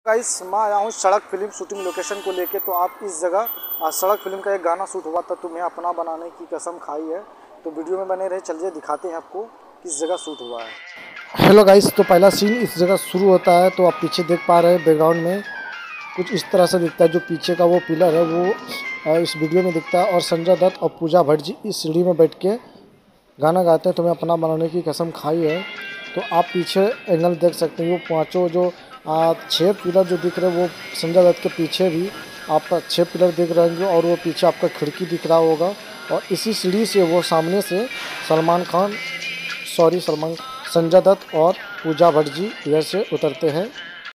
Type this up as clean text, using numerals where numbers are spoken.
Guys मैं आया हूँ सड़क फिल्म शूटिंग लोकेशन को लेके। तो आप इस जगह सड़क फिल्म का एक गाना शूट हुआ था, तुम्हें अपना बनाने की कसम खाई है। तो वीडियो में बने रहे, चलिए दिखाते हैं आपको किस जगह शूट हुआ है। हेलो गाइस, तो पहला सीन इस जगह शुरू होता है। तो आप पीछे देख पा रहे हैं बैकग्राउंड में कुछ इस तरह से दिखता है। जो पीछे का वो पिलर है वो इस वीडियो में दिखता है। और संजय दत्त और पूजा भट्ट जी इस सीढ़ी में बैठ के गाना गाते हैं, तुम्हें अपना बनाने की कसम खाई है। तो आप पीछे एंगल देख सकते हैं, वो पांचों जो 6 पिलर जो दिख रहे हैं वो संजय दत्त के पीछे भी आपका 6 पिलर दिख रहे होंगे। और वो पीछे आपका खिड़की दिख रहा होगा। और इसी सीढ़ी से वो सामने से सलमान संजय दत्त और पूजा भट्ट जी इधर से उतरते हैं।